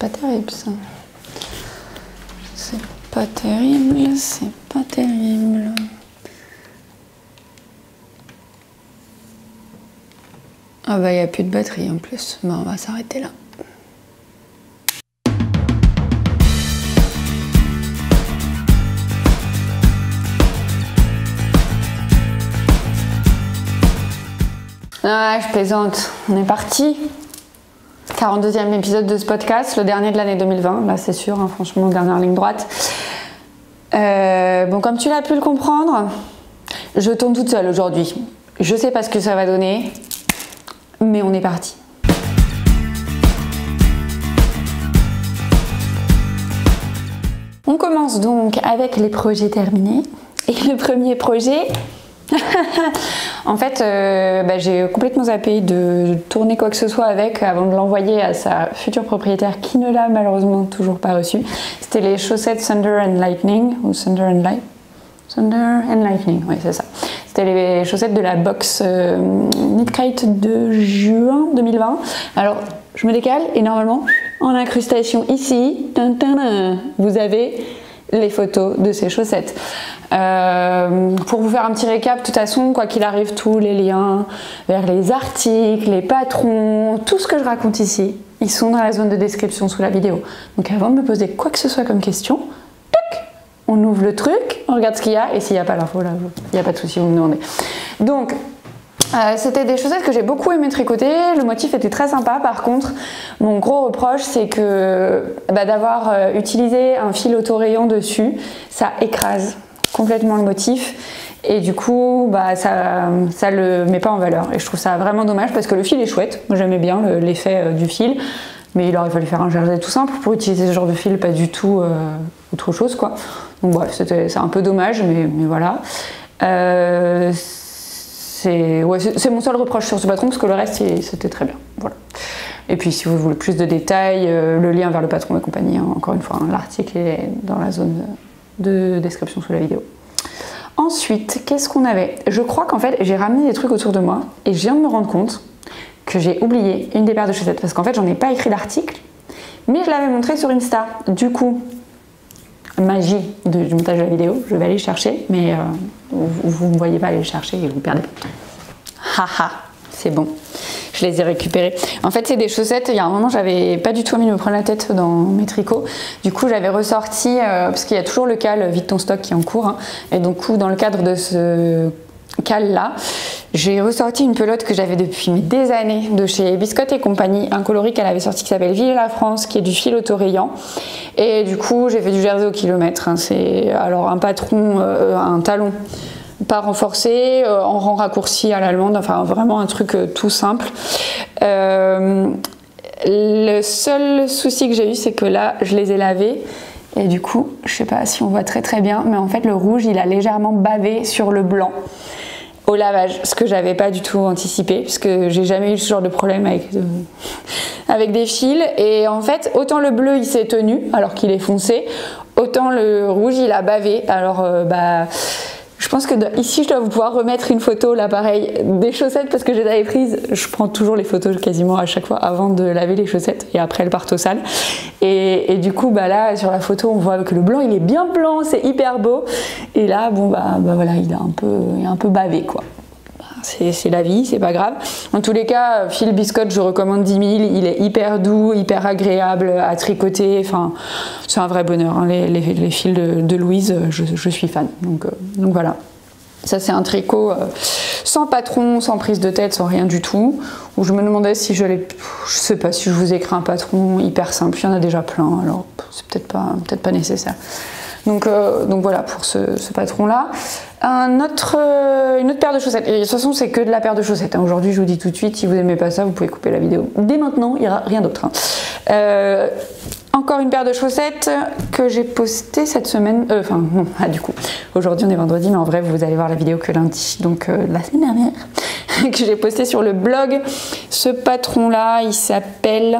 pas terrible ça. C'est pas terrible, c'est pas terrible. Ah bah il n'y a plus de batterie en plus. Bon, on va s'arrêter là. Ah, je plaisante. On est parti. 42e épisode de ce podcast, le dernier de l'année 2020. Là, c'est sûr, hein, franchement, dernière ligne droite. Bon, comme tu l'as pu le comprendre, je tourne toute seule aujourd'hui. Je sais pas ce que ça va donner, mais on est parti. On commence donc avec les projets terminés. Et le premier projet... En fait, j'ai complètement zappé de tourner quoi que ce soit avec avant de l'envoyer à sa future propriétaire qui ne l'a malheureusement toujours pas reçu. C'était les chaussettes Thunder and Lightning, ou Thunder and Lightning, oui c'est ça. C'était les chaussettes de la box Knit Crate de juin 2020. Alors, je me décale et normalement, en incrustation ici, vous avez les photos de ces chaussettes. Pour vous faire un petit récap, de toute façon, quoi qu'il arrive, tous les liens vers les articles, les patrons, tout ce que je raconte ici, ils sont dans la zone de description sous la vidéo. Donc avant de me poser quoi que ce soit comme question, tac, on ouvre le truc, on regarde ce qu'il y a, et s'il n'y a pas l'info, là, il n'y a pas de souci, vous me demandez. Donc, c'était des chaussettes que j'ai beaucoup aimé tricoter, le motif était très sympa. Par contre, mon gros reproche, c'est que d'avoir utilisé un fil autorayant dessus, ça écrase complètement le motif et du coup ça le met pas en valeur et je trouve ça vraiment dommage parce que le fil est chouette. Moi j'aimais bien l'effet du fil, mais il aurait fallu faire un jersey tout simple pour utiliser ce genre de fil, pas du tout autre chose quoi. Donc bref, c'est un peu dommage, mais voilà. C'est mon seul reproche sur ce patron parce que le reste c'était très bien. Voilà. Et puis si vous voulez plus de détails, le lien vers le patron et compagnie, hein, encore une fois, hein, l'article est dans la zone de description sous la vidéo. Ensuite, qu'est-ce qu'on avait? Je crois qu'en fait j'ai ramené des trucs autour de moi et je viens de me rendre compte que j'ai oublié une des paires de chaussettes parce qu'en fait j'en ai pas écrit d'article, mais je l'avais montré sur Insta. Du coup, magie du montage de la vidéo, je vais aller le chercher, mais vous ne me voyez pas aller le chercher et vous perdez. Haha, c'est bon. Je les ai récupérés. En fait, c'est des chaussettes. Il y a un moment, j'avais pas du tout envie de me prendre la tête dans mes tricots. Du coup, j'avais ressorti, parce qu'il y a toujours le cal Vide ton stock qui est en cours. Hein, et donc, dans le cadre de ce cal-là, j'ai ressorti une pelote que j'avais depuis des années de chez Biscotte et compagnie, un coloris qu'elle avait sorti qui s'appelle Vive la France, qui est du fil autorayant. Et du coup, j'ai fait du jersey au kilomètre. Hein, c'est alors un patron, un talon pas renforcé, en rang raccourci à l'allemande, enfin vraiment un truc tout simple. Le seul souci que j'ai eu, c'est que là, je les ai lavés et du coup, je sais pas si on voit très bien, mais en fait le rouge, il a légèrement bavé sur le blanc au lavage, ce que j'avais pas du tout anticipé, puisque j'ai jamais eu ce genre de problème avec des fils. Et en fait, autant le bleu, il s'est tenu, alors qu'il est foncé, autant le rouge, il a bavé. Alors, je pense que ici je dois pouvoir remettre une photo là pareil des chaussettes parce que je les avais prises. Je prends toujours les photos quasiment à chaque fois avant de laver les chaussettes et après elles partent au sale. Et du coup là sur la photo on voit que le blanc il est bien blanc, c'est hyper beau. Et là voilà il est un peu bavé quoi. C'est la vie, c'est pas grave. En tous les cas, fil Biscotte, je recommande 10 000. Il est hyper doux, hyper agréable à tricoter. Enfin, c'est un vrai bonheur. Hein. Les fils de Louise, je suis fan. Donc voilà. Ça, c'est un tricot sans patron, sans prise de tête, sans rien du tout. Où je me demandais si je sais pas si je vous écris un patron hyper simple. Il y en a déjà plein, alors c'est peut-être pas nécessaire. Donc voilà pour ce patron-là. Une autre paire de chaussettes. Et de toute façon, c'est que de la paire de chaussettes. Hein. Aujourd'hui, je vous dis tout de suite, si vous n'aimez pas ça, vous pouvez couper la vidéo. Dès maintenant, il n'y aura rien d'autre. Hein. Encore une paire de chaussettes que j'ai postée cette semaine. Du coup, aujourd'hui, on est vendredi, mais en vrai, vous allez voir la vidéo que lundi. Donc, la semaine dernière, que j'ai postée sur le blog. Ce patron-là, il s'appelle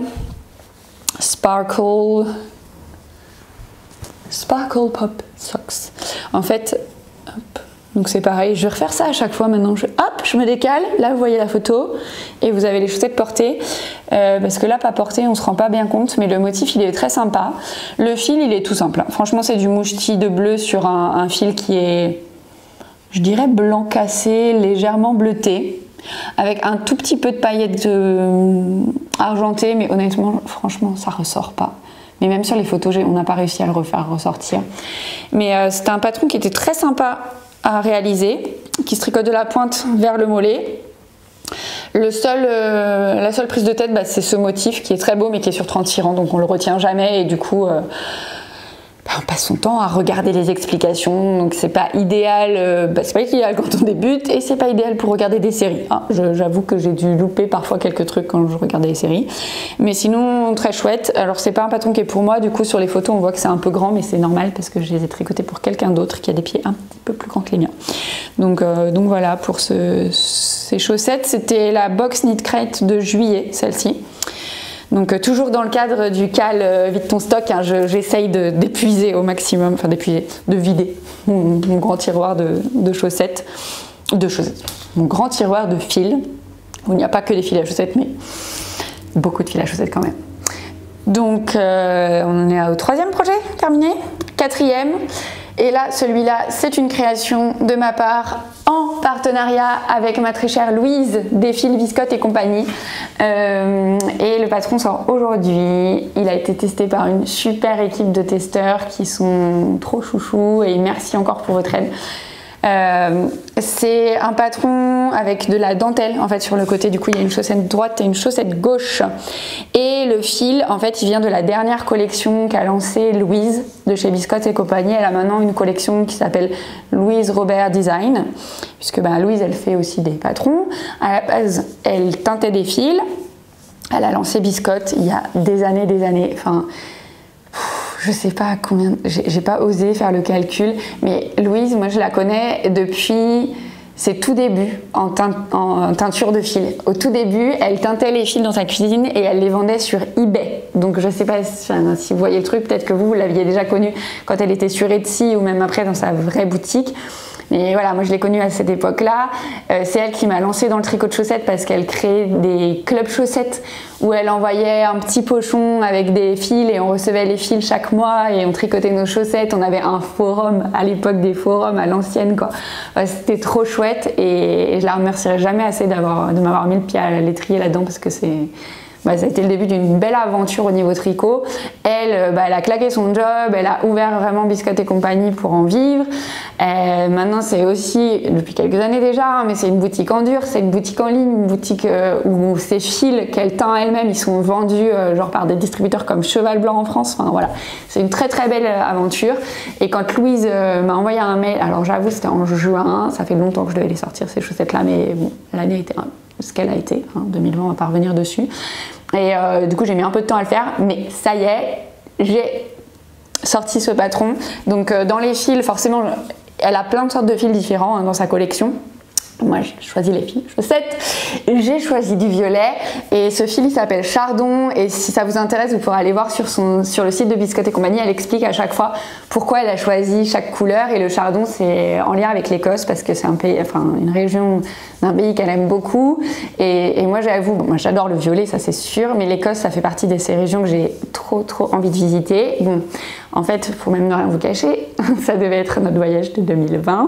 Sparkle Pop Socks. En fait, hop, Donc c'est pareil, je vais refaire ça à chaque fois maintenant. Hop, je me décale, là vous voyez la photo et vous avez les chaussettes portées. Parce que là, pas portées, on se rend pas bien compte, mais le motif il est très sympa. Le fil il est tout simple, hein. Franchement c'est du mouchetis de bleu sur un fil qui est, je dirais, blanc cassé, légèrement bleuté, avec un tout petit peu de paillettes argentées, mais honnêtement, franchement ça ressort pas. Mais même sur les photos, on n'a pas réussi à le refaire ressortir. Mais c'était un patron qui était très sympa à réaliser, qui se tricote de la pointe vers le mollet. La seule prise de tête, c'est ce motif qui est très beau mais qui est sur 30 tirants, donc on le retient jamais et du coup on passe son temps à regarder les explications, donc c'est pas idéal, c'est pas idéal quand on débute et c'est pas idéal pour regarder des séries, hein. J'avoue que j'ai dû louper parfois quelques trucs quand je regardais les séries, mais sinon très chouette. Alors c'est pas un patron qui est pour moi, du coup sur les photos on voit que c'est un peu grand, mais c'est normal parce que je les ai tricotés pour quelqu'un d'autre qui a des pieds un petit peu plus grands que les miens. Donc voilà pour ces chaussettes. C'était la box Knit Crate de juillet, celle-ci. Donc toujours dans le cadre du cal vide ton stock, hein, j'essaye d'épuiser au maximum, enfin d'épuiser, de vider mon grand tiroir de chaussettes, mon grand tiroir de fils, où il n'y a pas que des fils à chaussettes, mais beaucoup de fils à chaussettes quand même. Donc on est au 3e projet terminé, 4e. Et là, celui-là, c'est une création de ma part en partenariat avec ma très chère Louise des fils Biscotte et compagnie. Et le patron sort aujourd'hui. Il a été testé par une super équipe de testeurs qui sont trop chouchous et merci encore pour votre aide. C'est un patron avec de la dentelle en fait sur le côté, du coup il y a une chaussette droite et une chaussette gauche et le fil en fait il vient de la dernière collection qu'a lancée Louise de chez Biscotte et compagnie. Elle a maintenant une collection qui s'appelle Louise Robert Design, puisque Louise elle fait aussi des patrons. À la base elle teintait des fils, elle a lancé Biscotte il y a des années, enfin je sais pas combien, j'ai pas osé faire le calcul, mais Louise, moi je la connais depuis ses tout débuts en teinture de fil. Au tout début, elle teintait les fils dans sa cuisine et elle les vendait sur eBay. Donc je sais pas si vous voyez le truc, peut-être que vous l'aviez déjà connue quand elle était sur Etsy ou même après dans sa vraie boutique. Mais voilà, moi je l'ai connue à cette époque-là. C'est elle qui m'a lancée dans le tricot de chaussettes parce qu'elle créait des clubs chaussettes où elle envoyait un petit pochon avec des fils et on recevait les fils chaque mois et on tricotait nos chaussettes. On avait un forum à l'époque des forums à l'ancienne quoi. C'était trop chouette et je la remercierai jamais assez de m'avoir mis le pied à l'étrier là-dedans parce que ça a été le début d'une belle aventure au niveau tricot. Elle a claqué son job, elle a ouvert vraiment Biscotte et compagnie pour en vivre. Maintenant, c'est aussi, depuis quelques années déjà, mais c'est une boutique en dur, c'est une boutique en ligne, une boutique où ces fils qu'elle teint elle-même, ils sont vendus genre par des distributeurs comme Cheval Blanc en France. Enfin voilà, c'est une très très belle aventure. Et quand Louise m'a envoyé un mail, alors j'avoue c'était en juin, ça fait longtemps que je devais les sortir ces chaussettes-là, mais bon, l'année était ce qu'elle a été, hein, 2020 on va pas revenir dessus. Et du coup j'ai mis un peu de temps à le faire, mais ça y est, j'ai sorti ce patron. Donc dans les fils, forcément, elle a plein de sortes de fils différents hein, dans sa collection. Moi j'ai choisi les fils chaussettes, j'ai choisi du violet et ce fil il s'appelle Chardon et si ça vous intéresse vous pourrez aller voir sur le site de Biscotte et compagnie, elle explique à chaque fois pourquoi elle a choisi chaque couleur et le chardon c'est en lien avec l'Écosse parce que c'est un pays, enfin une région d'un pays qu'elle aime beaucoup et moi j'avoue, moi j'adore le violet ça c'est sûr, mais l'Écosse ça fait partie de ces régions que j'ai trop envie de visiter. Bon en fait pour même ne rien vous cacher, ça devait être notre voyage de 2020.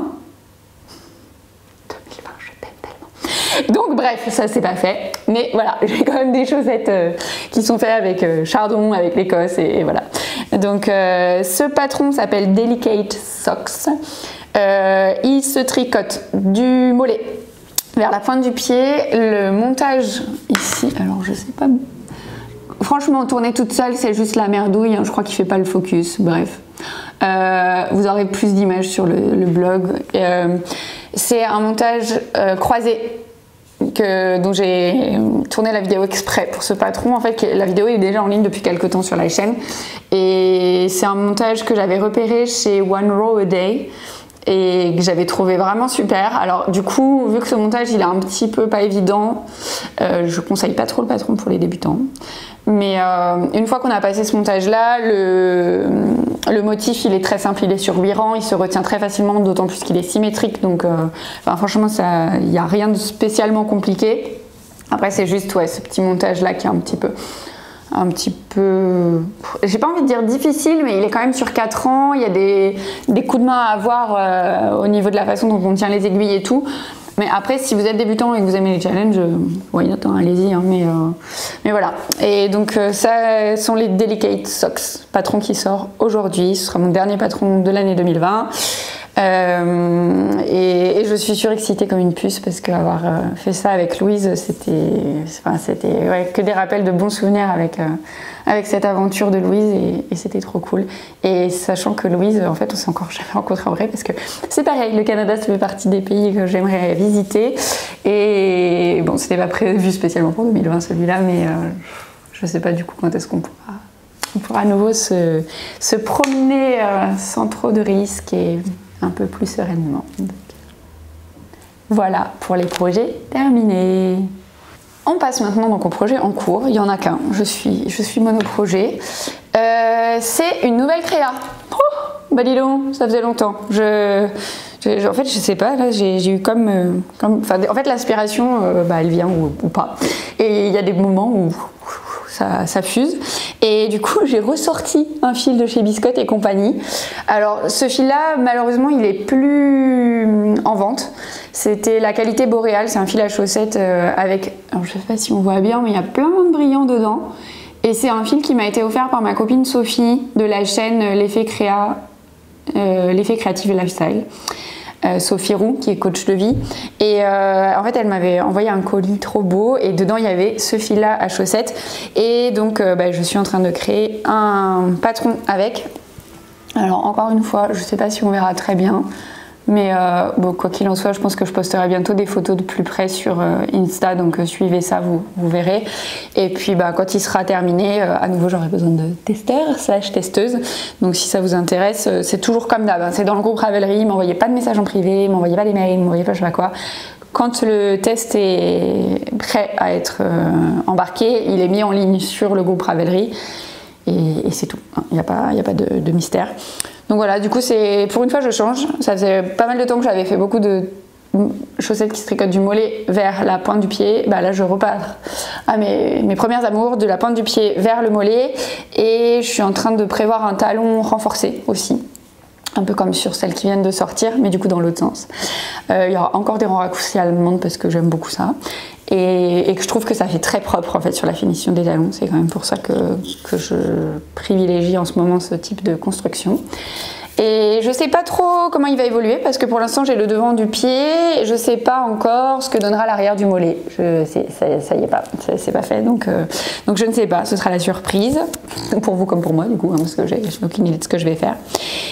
Donc bref, ça c'est pas fait, mais voilà, j'ai quand même des chaussettes qui sont faites avec Chardon, avec l'Écosse et voilà. Donc ce patron s'appelle Delicate Socks, il se tricote du mollet vers la pointe du pied, le montage ici, alors je sais pas, franchement tourner toute seule c'est juste la merdouille, hein, je crois qu'il fait pas le focus, bref. Vous aurez plus d'images sur le blog, c'est un montage croisé. Dont j'ai tourné la vidéo exprès pour ce patron. En fait, la vidéo est déjà en ligne depuis quelques temps sur la chaîne et c'est un montage que j'avais repéré chez One Row a Day et que j'avais trouvé vraiment super. Alors du coup, vu que ce montage il est un petit peu pas évident, je conseille pas trop le patron pour les débutants. Mais une fois qu'on a passé ce montage-là, le motif il est très simple, il est sur 8 rangs, il se retient très facilement, d'autant plus qu'il est symétrique. Donc franchement, il n'y a rien de spécialement compliqué. Après, c'est juste ce petit montage-là qui est un petit peu, j'ai pas envie de dire difficile, mais il est quand même sur 4 ans. Il y a des coups de main à avoir au niveau de la façon dont on tient les aiguilles et tout. Mais après, si vous êtes débutant et que vous aimez les challenges, why not, hein, allez-y. Hein, mais voilà. Et donc, ça sont les Delicate Socks, patron qui sort aujourd'hui. Ce sera mon dernier patron de l'année 2020. Et je suis surexcitée comme une puce parce qu'avoir fait ça avec Louise, c'était que des rappels de bons souvenirs avec cette aventure de Louise et c'était trop cool. Et sachant que Louise, en fait, on s'est encore jamais rencontrés en vrai parce que c'est pareil, le Canada, ça fait partie des pays que j'aimerais visiter. Et bon, c'était pas prévu spécialement pour 2020 celui-là, mais je sais pas du coup quand est-ce qu'on pourra à nouveau se promener sans trop de risques et un peu plus sereinement. Donc, voilà pour les projets terminés. On passe maintenant donc au projet en cours. Il n'y en a qu'un. Je suis monoprojet. C'est une nouvelle créa. Oh, bah dis donc, ça faisait longtemps. En fait, je sais pas. Là, j'ai eu en fait, l'inspiration, elle vient ou pas. Et il y a des moments où ça fuse. Et du coup, j'ai ressorti un fil de chez Biscotte et compagnie. Alors, ce fil-là, malheureusement, il est plus en vente. C'était la qualité Boréal. C'est un fil à chaussettes avec... Alors, je sais pas si on voit bien, mais il y a plein de brillants dedans. Et c'est un fil qui m'a été offert par ma copine Sophie de la chaîne L'Effet Créatif et Lifestyle. Sophie Roux, qui est coach de vie. Et en fait, elle m'avait envoyé un colis trop beau et dedans, il y avait ce fil-là à chaussettes. Et donc, je suis en train de créer un patron avec. Alors, encore une fois, je ne sais pas si on verra très bien. Mais quoi qu'il en soit, je pense que je posterai bientôt des photos de plus près sur Insta, donc suivez ça, vous verrez. Et puis quand il sera terminé, à nouveau j'aurai besoin de testeurs/testeuses. Donc si ça vous intéresse, c'est toujours comme d'hab, hein. C'est dans le groupe Ravelry, m'envoyez pas de messages en privé, m'envoyez pas des mails, m'envoyez pas je sais pas quoi. Quand le test est prêt à être embarqué, il est mis en ligne sur le groupe Ravelry. Et c'est tout, il n'y a pas de mystère. Donc voilà, du coup, pour une fois, je change. Ça faisait pas mal de temps que j'avais fait beaucoup de chaussettes qui se tricotent du mollet vers la pointe du pied. Là, je repars à mes premières amours, de la pointe du pied vers le mollet. Et je suis en train de prévoir un talon renforcé aussi. Un peu comme sur celles qui viennent de sortir, mais du coup dans l'autre sens. Il y aura encore des rangs raccourcis allemandes parce que j'aime beaucoup ça. Et que je trouve que ça fait très propre en fait sur la finition des talons. C'est quand même pour ça que je privilégie en ce moment ce type de construction. Et je sais pas trop comment il va évoluer parce que pour l'instant j'ai le devant du pied, je sais pas encore ce que donnera l'arrière du mollet. Ça y est pas, c'est pas fait donc je ne sais pas, ce sera la surprise pour vous comme pour moi du coup, hein, parce que j'ai aucune idée de ce que je vais faire.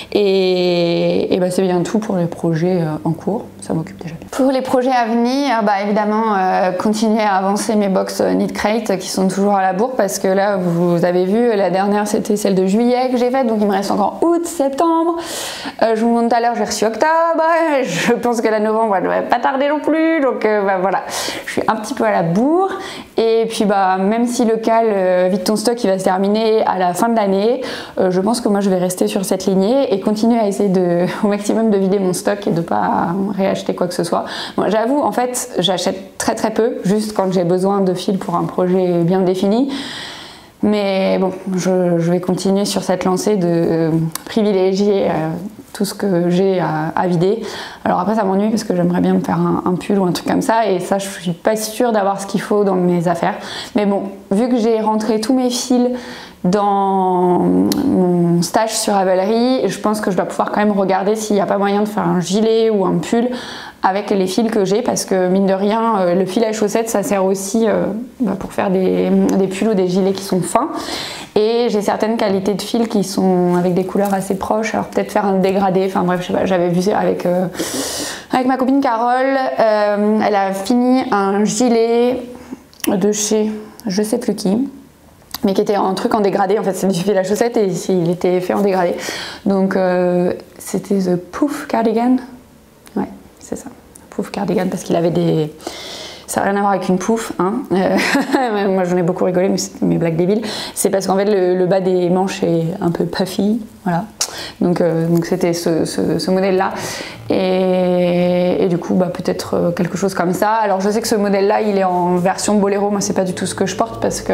Et c'est bien tout pour les projets en cours, ça m'occupe déjà bien. Pour les projets à venir, évidemment continuer à avancer mes box Knit Crate qui sont toujours à la bourre parce que là vous avez vu, la dernière c'était celle de juillet que j'ai faite, donc il me reste encore août, septembre. Je vous montre tout à l'heure, j'ai reçu octobre. Je pense que la novembre, elle ne devrait pas tarder non plus. Donc voilà, je suis un petit peu à la bourre. Et puis même si le cal vide ton stock, il va se terminer à la fin de l'année, je pense que moi je vais rester sur cette lignée et continuer à essayer au maximum de vider mon stock et de ne pas réacheter quoi que ce soit. Bon, j'avoue, en fait, j'achète très très peu, juste quand j'ai besoin de fils pour un projet bien défini. Mais bon, je vais continuer sur cette lancée de privilégier tout ce que j'ai à vider. Alors après ça m'ennuie parce que j'aimerais bien me faire un pull ou un truc comme ça et ça je suis pas sûre d'avoir ce qu'il faut dans mes affaires. Mais bon, vu que j'ai rentré tous mes fils dans mon stage sur Ravelry, je pense que je dois pouvoir quand même regarder s'il n'y a pas moyen de faire un gilet ou un pull avec les fils que j'ai parce que mine de rien le fil à chaussettes ça sert aussi pour faire des pulls ou des gilets qui sont fins et j'ai certaines qualités de fils qui sont avec des couleurs assez proches, alors peut-être faire un dégradé, enfin bref je sais pas, j'avais vu avec ma copine Carole, elle a fini un gilet de chez je sais plus qui, mais qui était un truc en dégradé, en fait c'est du fil à chaussettes et il était fait en dégradé, donc c'était The Poof Cardigan. Ouais, c'est ça, Poof Cardigan, parce qu'il avait Ça n'a rien à voir avec une pouffe, hein. Moi j'en ai beaucoup rigolé, mais c'est mes blagues débiles. C'est parce qu'en fait le bas des manches est un peu puffy, voilà. Donc c'était ce modèle-là. Et du coup, peut-être quelque chose comme ça. Alors je sais que ce modèle-là, il est en version boléro. Moi, c'est pas du tout ce que je porte parce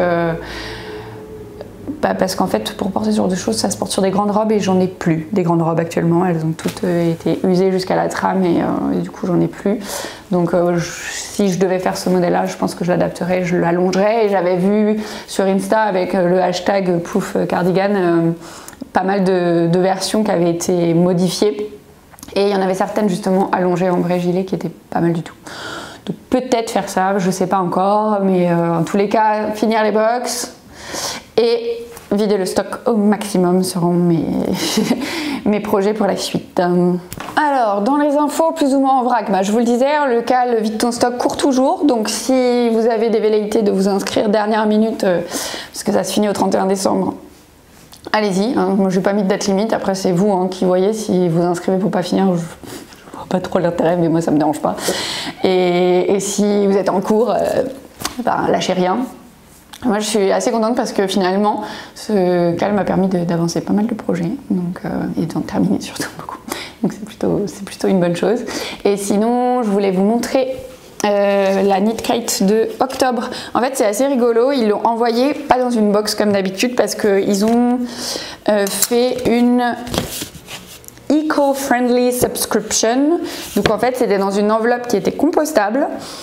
qu'en fait, pour porter ce genre de choses, ça se porte sur des grandes robes et j'en ai plus des grandes robes actuellement. Elles ont toutes été usées jusqu'à la trame et du coup, j'en ai plus. Donc, si je devais faire ce modèle-là, je pense que je l'adapterais, je l'allongerais. Et j'avais vu sur Insta avec le hashtag Pouf Cardigan pas mal de versions qui avaient été modifiées. Et il y en avait certaines justement allongées en vrai gilet qui étaient pas mal du tout. Donc, peut-être faire ça, je sais pas encore. Mais en tous les cas, finir les box et vider le stock au maximum seront mes projets pour la suite. Alors, dans les infos plus ou moins en vrac, je vous le disais, le vide ton stock court toujours. Donc si vous avez des velléités de vous inscrire dernière minute, parce que ça se finit au 31 décembre, allez-y. Moi, je n'ai pas mis de date limite. Après, c'est vous qui voyez si vous inscrivez pour pas finir. Je vois pas trop l'intérêt, mais moi, ça me dérange pas. Et si vous êtes en cours, lâchez rien. Moi je suis assez contente parce que finalement ce cal m'a permis d'avancer pas mal de projets et d'en terminer surtout beaucoup. Donc c'est plutôt une bonne chose. Et sinon je voulais vous montrer la Knit Crate de octobre. En fait c'est assez rigolo, ils l'ont envoyé pas dans une box comme d'habitude parce qu'ils ont fait une eco-friendly subscription. Donc en fait c'était dans une enveloppe qui était compostable.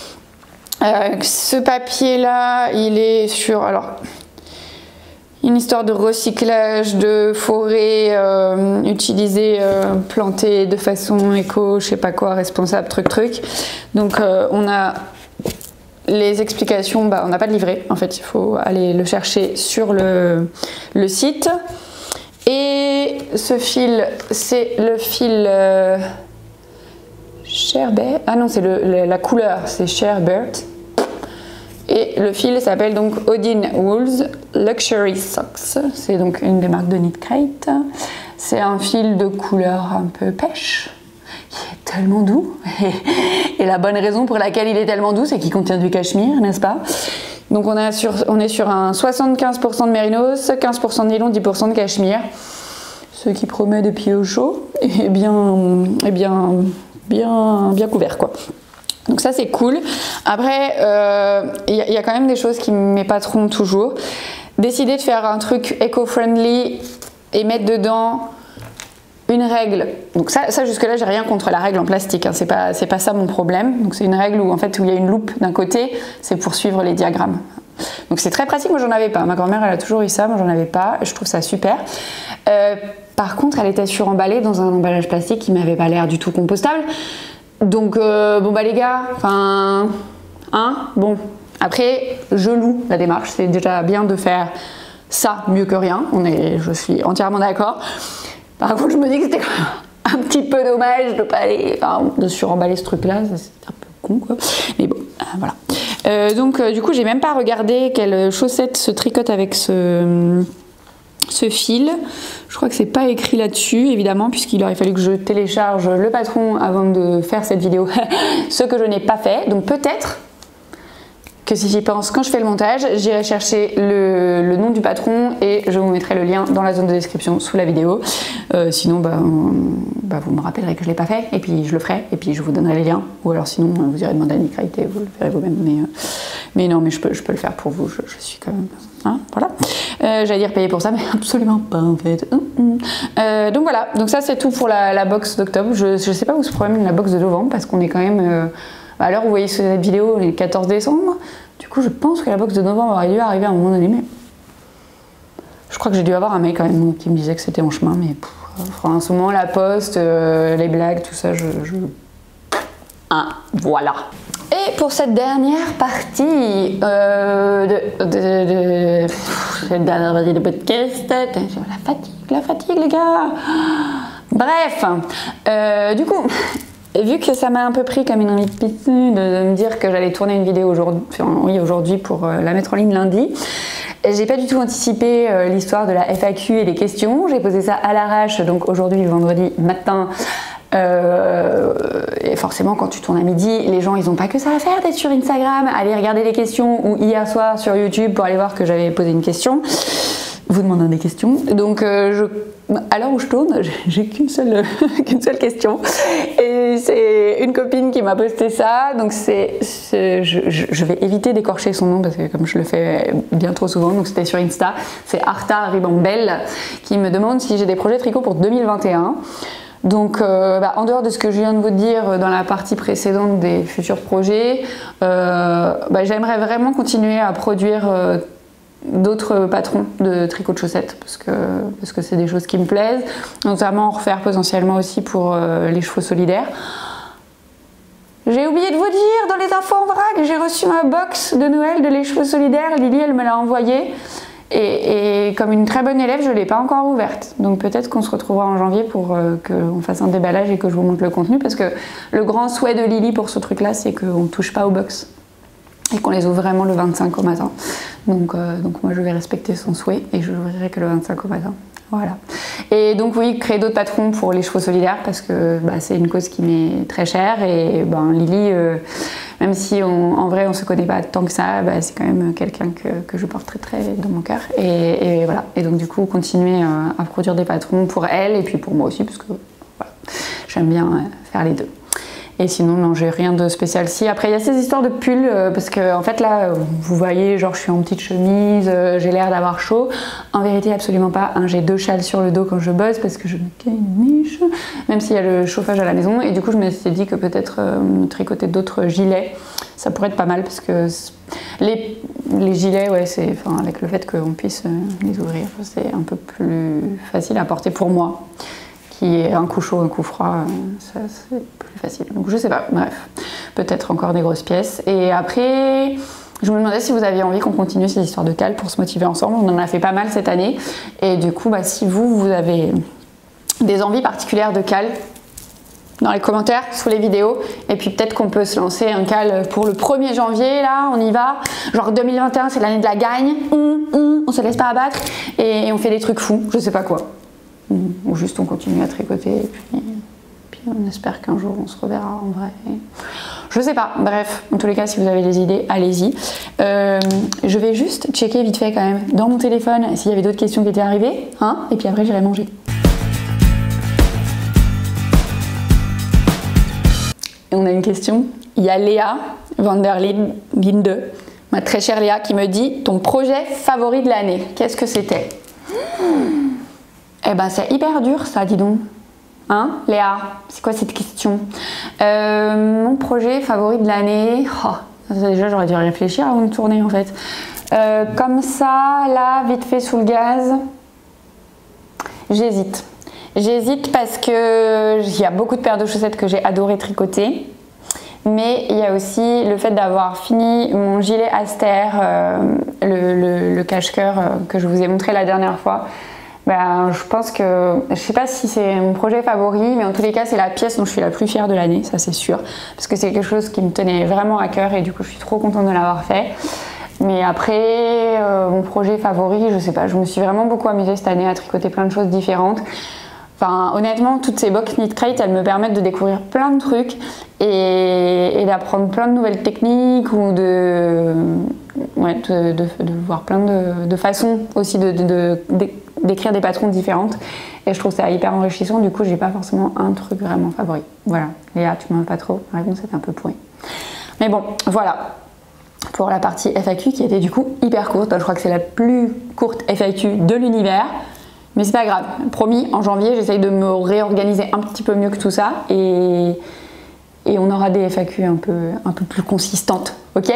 Ce papier là il est sur une histoire de recyclage de forêt utilisée, plantée de façon éco, je sais pas quoi, responsable, truc. Donc on a les explications, on n'a pas de livret en fait, il faut aller le chercher sur le site. Et ce fil, c'est le fil Sherbet. Ah non, c'est la couleur, c'est Sherbert. Et le fil s'appelle donc Odin Wools Luxury Socks. C'est donc une des marques de Knit Crate. C'est un fil de couleur un peu pêche, qui est tellement doux. Et la bonne raison pour laquelle il est tellement doux, c'est qu'il contient du cachemire, n'est-ce pas? Donc on est sur un 75% de mérinos, 15% de nylon, 10% de cachemire. Ce qui promet des pieds au chaud et bien couvert quoi. Donc ça c'est cool. Après il y a quand même des choses qui m'épateront toujours. Décider de faire un truc éco-friendly et mettre dedans une règle. Donc ça jusque là j'ai rien contre la règle en plastique, c'est pas ça mon problème. Donc c'est une règle où il y a une loupe d'un côté, c'est pour suivre les diagrammes. Donc c'est très pratique, moi j'en avais pas. Ma grand-mère elle a toujours eu ça, moi j'en avais pas. Je trouve ça super. Par contre elle était suremballée dans un emballage plastique qui m'avait pas l'air du tout compostable. Donc les gars, après je loue la démarche, c'est déjà bien de faire ça mieux que rien, je suis entièrement d'accord. Par contre je me dis que c'était un petit peu dommage de pas aller, de suremballer ce truc là, c'est un peu con quoi, mais bon voilà. Donc du coup j'ai même pas regardé quelle chaussette se tricote avec ce fil. Je crois que c'est pas écrit là-dessus évidemment, puisqu'il aurait fallu que je télécharge le patron avant de faire cette vidéo, ce que je n'ai pas fait. Donc peut-être que si j'y pense quand je fais le montage, j'irai chercher le nom du patron et je vous mettrai le lien dans la zone de description sous la vidéo. Sinon vous me rappellerez que je l'ai pas fait et puis je le ferai et puis je vous donnerai les liens, ou alors sinon vous irez demander à Knit Crate et vous le verrez vous-même, mais non, mais je peux le faire pour vous, je suis quand même voilà. J'allais dire payer pour ça, mais absolument pas en fait. Donc voilà, donc ça c'est tout pour la box d'octobre. Je sais pas où se promène la box de novembre parce qu'on est quand même à l'heure où vous voyez cette vidéo, on est le 14 décembre. Du coup je pense que la box de novembre aurait dû arriver à un moment donné, mais je crois que j'ai dû avoir un mail quand même qui me disait que c'était en chemin, mais en ce moment la poste, les blagues, tout ça, voilà. Et pour cette dernière partie cette dernière partie de podcast, la fatigue les gars. Bref, du coup, vu que ça m'a un peu pris comme une envie de pizza de me dire que j'allais tourner une vidéo aujourd'hui pour la mettre en ligne lundi, j'ai pas du tout anticipé l'histoire de la FAQ et des questions. J'ai posé ça à l'arrache, donc aujourd'hui, vendredi matin, Et forcément, quand tu tournes à midi, les gens, ils n'ont pas que ça à faire d'être sur Instagram, aller regarder les questions, ou hier soir sur YouTube pour aller voir que j'avais posé une question. Vous demandez des questions. Donc, à l'heure où je tourne, j'ai qu'une seule question. Et c'est une copine qui m'a posté ça. Donc, je vais éviter d'écorcher son nom parce que comme je le fais bien trop souvent, donc c'était sur Insta. C'est Arta Ribambelle qui me demande si j'ai des projets tricot pour 2021. Donc, en dehors de ce que je viens de vous dire dans la partie précédente des futurs projets, j'aimerais vraiment continuer à produire d'autres patrons de tricot de chaussettes parce que c'est des choses qui me plaisent, notamment en refaire potentiellement aussi pour les chevaux solidaires. J'ai oublié de vous dire dans les infos en vrac, j'ai reçu ma box de Noël de les chevaux solidaires. Lily, elle me l'a envoyée et comme une très bonne élève, je ne l'ai pas encore ouverte. Donc peut-être qu'on se retrouvera en janvier pour qu'on fasse un déballage et que je vous montre le contenu, parce que le grand souhait de Lily pour ce truc là, c'est qu'on ne touche pas aux box et qu'on les ouvre vraiment le 25 au matin. Donc moi je vais respecter son souhait et je l'ouvrirai que le 25 au matin. Voilà. Et donc oui, créer d'autres patrons pour les chevaux solidaires parce que c'est une cause qui m'est très chère et Lily, même si en vrai on se connaît pas tant que ça, c'est quand même quelqu'un que je porte très très dans mon cœur. Et voilà. Et donc du coup continuer à produire des patrons pour elle et puis pour moi aussi parce que voilà, j'aime bien faire les deux. Et sinon, non, j'ai rien de spécial. Si, après, il y a ces histoires de pulls, parce que, en fait, là, vous voyez, genre, je suis en petite chemise, j'ai l'air d'avoir chaud. En vérité, absolument pas. Hein, j'ai 2 châles sur le dos quand je bosse, parce que je me caille une niche, même s'il y a le chauffage à la maison. Et du coup, je me suis dit que peut-être tricoter d'autres gilets, ça pourrait être pas mal, parce que les gilets, ouais, avec le fait qu'on puisse les ouvrir, c'est un peu plus facile à porter pour moi. Qui est un coup chaud, un coup froid, ça c'est plus facile. Donc je sais pas, bref, peut-être encore des grosses pièces. Et après, je me demandais si vous aviez envie qu'on continue ces histoires de cales pour se motiver ensemble. On en a fait pas mal cette année. Et du coup, si vous avez des envies particulières de cales, dans les commentaires, sous les vidéos. Et puis peut-être qu'on peut se lancer un cal pour le 1er janvier, là, on y va. Genre 2021, c'est l'année de la gagne. On se laisse pas abattre et on fait des trucs fous, je sais pas quoi. Ou juste on continue à tricoter et puis on espère qu'un jour on se reverra en vrai. Je sais pas, bref, en tous les cas si vous avez des idées, allez-y. Je vais juste checker vite fait quand même dans mon téléphone s'il y avait d'autres questions qui étaient arrivées, hein, et puis après j'irai manger. Et on a une question, il y a Léa Vanderlinde, ma très chère Léa, qui me dit ton projet favori de l'année, qu'est-ce que c'était? Eh ben c'est hyper dur ça, dis donc. Hein, Léa? C'est quoi cette question? Mon projet favori de l'année... déjà j'aurais dû réfléchir avant de tourner en fait. Comme ça, là, vite fait sous le gaz, j'hésite. J'hésite parce que il y a beaucoup de paires de chaussettes que j'ai adoré tricoter. Mais il y a aussi le fait d'avoir fini mon gilet Aster, le cache-cœur que je vous ai montré la dernière fois. Je pense que, je sais pas si c'est mon projet favori, mais en tous les cas c'est la pièce dont je suis la plus fière de l'année, ça c'est sûr. Parce que c'est quelque chose qui me tenait vraiment à cœur et du coup je suis trop contente de l'avoir fait. Mais après, mon projet favori, je sais pas, je me suis vraiment beaucoup amusée cette année à tricoter plein de choses différentes. Enfin, honnêtement, toutes ces box knit crate, elles me permettent de découvrir plein de trucs et d'apprendre plein de nouvelles techniques ou de voir plein de façons aussi d'écrire des patrons différentes. Et je trouve ça hyper enrichissant. Du coup, j'ai pas forcément un truc vraiment favori. Voilà. Léa, tu m'en veux pas trop. La réponse est un peu pourrie. Mais bon, voilà. Pour la partie FAQ qui était du coup hyper courte. Je crois que c'est la plus courte FAQ de l'univers. Mais c'est pas grave, promis, en janvier, j'essaye de me réorganiser un petit peu mieux que tout ça et on aura des FAQ un peu plus consistantes, ok?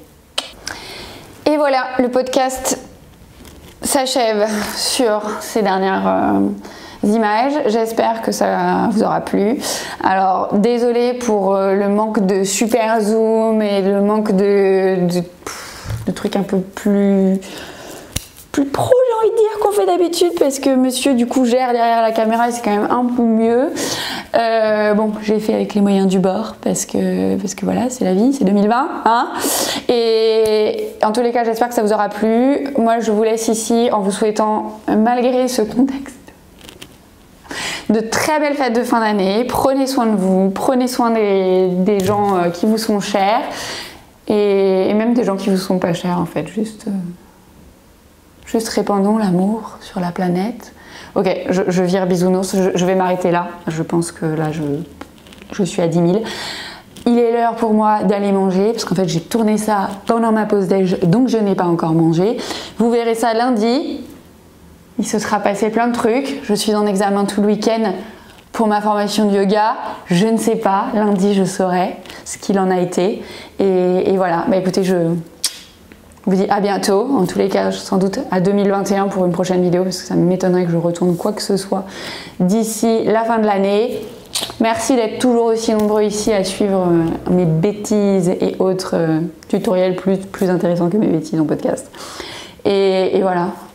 Et voilà, le podcast s'achève sur ces dernières images. J'espère que ça vous aura plu. Alors, désolée pour le manque de super zoom et le manque de trucs un peu plus pro, j'ai envie de dire, qu'on fait d'habitude parce que monsieur du coup gère derrière la caméra et c'est quand même un peu mieux. Bon, j'ai fait avec les moyens du bord parce que voilà, c'est la vie, c'est 2020, hein. Et en tous les cas, j'espère que ça vous aura plu. Moi, je vous laisse ici en vous souhaitant, malgré ce contexte de très belles fêtes de fin d'année. Prenez soin de vous, prenez soin des gens qui vous sont chers et même des gens qui vous sont pas chers en fait. Juste répandons l'amour sur la planète. Ok, je vire bisounours, je vais m'arrêter là. Je pense que là, je suis à 10 000. Il est l'heure pour moi d'aller manger, parce qu'en fait, j'ai tourné ça pendant ma pause déj, donc je n'ai pas encore mangé. Vous verrez ça lundi. Il se sera passé plein de trucs. Je suis en examen tout le week-end pour ma formation de yoga. Je ne sais pas. Lundi, je saurai ce qu'il en a été. Et voilà. Bah, écoutez, je vous dis à bientôt. En tous les cas, sans doute à 2021 pour une prochaine vidéo, parce que ça m'étonnerait que je retourne quoi que ce soit d'ici la fin de l'année. Merci d'être toujours aussi nombreux ici à suivre mes bêtises et autres tutoriels plus intéressants que mes bêtises en podcast. Et voilà.